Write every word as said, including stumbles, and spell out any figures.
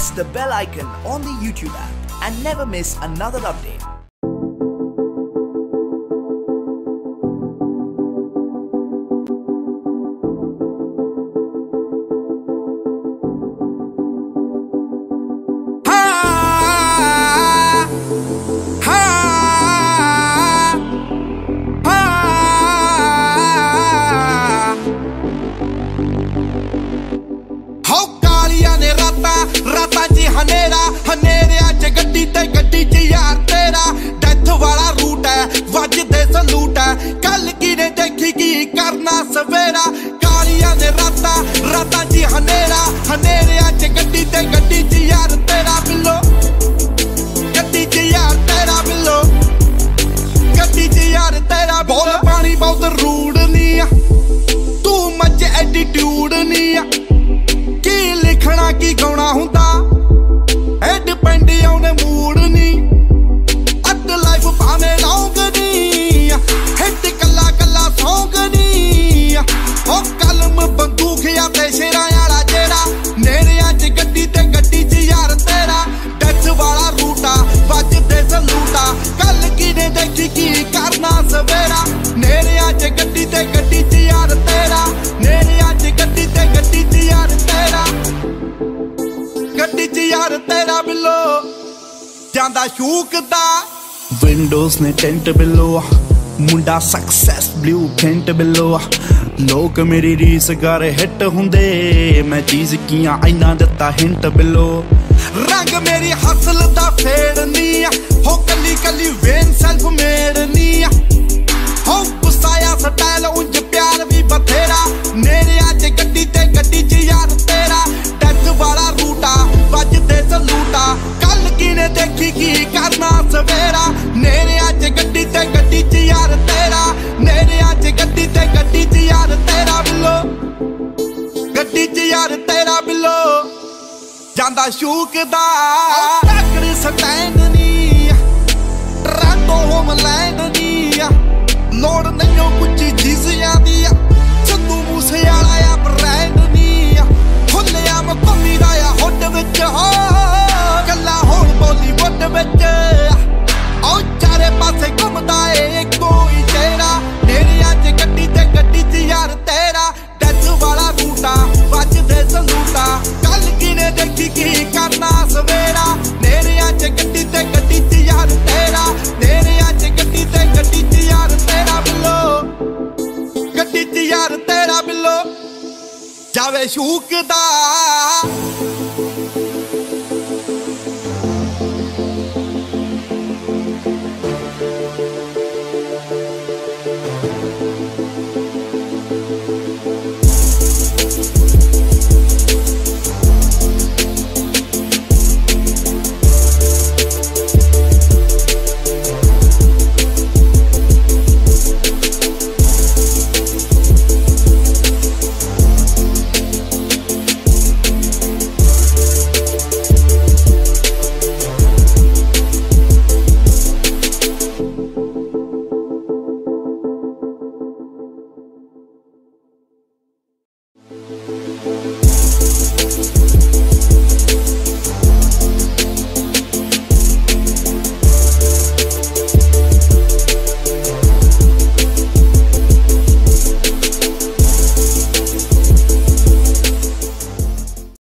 press the bell icon on the YouTube app and never miss another update. रातां च हनेरा हनेरिया च गड्डी ते गड्डी च यार तेरा डेथ वाला रूट है वजदे सलूट है कल किने देखी की करना सवेरा कालियां ने रातां रातां च हनेरा हनेरिया च गड्डी ते गड्डी च यार तेरा बिल्लो गड्डी च यार तेरा बिल्लो गड्डी च यार तेरा बोल पानी बहुत रूड नहीं आ तू मच एटीट्यूड नहीं आ की लिखना की गाउणा हुंदा ए डिपेंड ऑन मूड नी अद लाइफ भावे लौंग नी हिट कला कला सौंग नी ओ कलम बंदूक या ते शेरां वाला जेड़ा नेरियां च गड्डी ते गड्डी च यार तेरा डेथ वाला रूटा वजदे सलूटा कल किने देखी की करना सवेरा नेरियां च गड्डी ते गड्डी च यार तेरा नेरियां च गड्डी ते गड्डी च यार तेरा गड्डी च यार तेरा बिल्लो जांदा शूकदा विंडोज ने टेंट बिल्लो मुंडा सक्सेस ब्लू प्रिंट बिल्लो लोग मेरी रीस कर हिट हुंदे मैं चीज कियां इना दिता हिंट बिल्लो रंग मेरी हसल दा फेड़ नी हो कली कली वेन सेल्फ मेड नी हो गुस्साया स्टाइल उंज प्यार भी बथेरा नेरिया च गड्डी ते गड्डी च यार तेरा डेथ वाला रूटा वजदे सलूटा कल किने देखी की करना सवेरा नेरिया च गड्डी ते गड्डी च यार तेरा नेरिया च गड्डी ते गड्डी च यार तेरा बिल्लो गड्डी च यार तेरा बिल्लो जांदा शूकदा टैकड़ स्टैंड नी टोरंटो होमलैंड नी लोड़ नहीं कुछ चीज़ियां दी चंदू मूसे वाला या ब्रांड नी खुलिया मैं कमी दा या हुड विच हो गल्ला होण बॉलीवुड विच ओ चारे पासे घुमदा ए कोई तेरा नेरिया च गड्डी ते गड्डी च यार तेरा डेथ वाला रूटा वजदे सलूटा कल किने देखी की करना सवेरा नेरिया च गड्डी ते गड्डी च यार तेरा नेरिया च गड्डी ते गड्डी च यार तेरा बिल्लो गड्डी च यार तेरा बिल्लो जावे शूकदा।